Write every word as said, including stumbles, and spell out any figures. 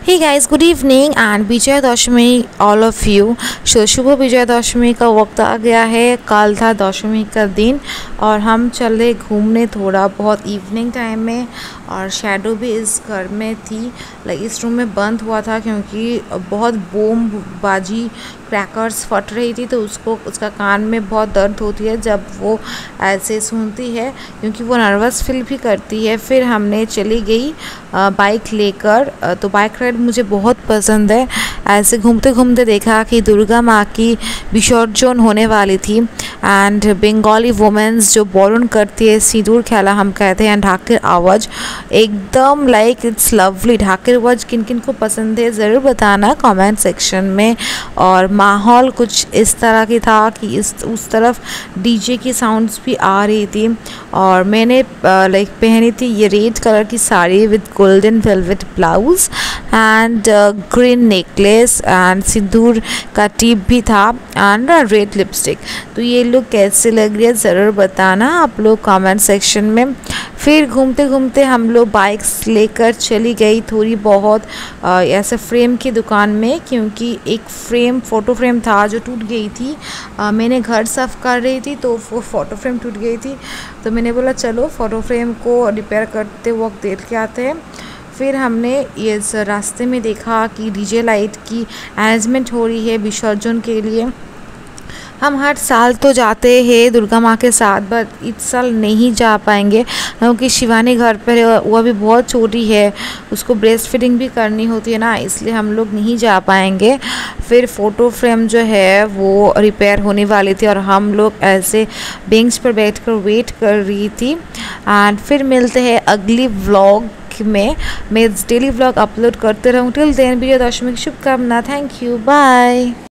Hey guys, good evening and Vijay Dashami all of you। सो शुभ विजय दशमी का वक्त आ गया है। कल था दशमी का दिन और हम चले घूमने थोड़ा बहुत इवनिंग टाइम में। और शैडो भी इस घर में थी, लाइक इस रूम में बंद हुआ था क्योंकि बहुत बूम बाजी क्रैकर्स फट रही थी, तो उसको उसका कान में बहुत दर्द होती है जब वो ऐसे सुनती है, क्योंकि वो नर्वस फील भी करती है। फिर हमने चली गई बाइक लेकर, तो बाइक राइड मुझे बहुत पसंद है। ऐसे घूमते घूमते देखा कि दुर्गा माँ की विसर्जन होने वाली थी। एंड बंगाली वुमेंस जो बॉर्न करती है, सिंदूर खेला हम कहते हैं, ढाकेर आवाज़ एकदम लाइक इट्स लवली। ढाकेर आवाज़ किन किन को पसंद है ज़रूर बताना कमेंट सेक्शन में। और माहौल कुछ इस तरह की था कि इस उस तरफ डीजे की साउंड्स भी आ रही थी। और मैंने लाइक पहनी थी ये रेड कलर की sari with golden velvet blouse and green necklace and sindoor का टिप भी था एंड रेड लिपस्टिक। तो ये लुक कैसे लग रही है ज़रूर बताना आप लोग कमेंट सेक्शन में। फिर घूमते घूमते हम लोग बाइक्स लेकर चली गई थोड़ी बहुत आ, ऐसे फ्रेम की दुकान में, क्योंकि एक फ्रेम फ़ोटो फ्रेम था जो टूट गई थी। आ, मैंने घर साफ़ कर रही थी तो वो फ़ोटो फ्रेम टूट गई थी, तो मैंने बोला चलो फ़ोटो फ्रेम को रिपेयर करते वक्त देख के आते हैं। फिर हमने इस रास्ते में देखा कि डीजे लाइट की अरेंजमेंट हो रही है विसर्जन के लिए। हम हर साल तो जाते हैं दुर्गा माँ के साथ, बट इस साल नहीं जा पाएंगे क्योंकि शिवानी घर पर है, वह भी बहुत छोटी है, उसको ब्रेस्ट फीडिंग भी करनी होती है ना, इसलिए हम लोग नहीं जा पाएंगे। फिर फ़ोटो फ्रेम जो है वो रिपेयर होने वाली थी और हम लोग ऐसे बेंच पर बैठकर वेट कर रही थी। एंड फिर मिलते हैं अगली व्लॉग में। मैं डेली व्लॉग अपलोड करते रहूँ। टिल देन विजय दशमी की शुभकामना। Thank you, bye.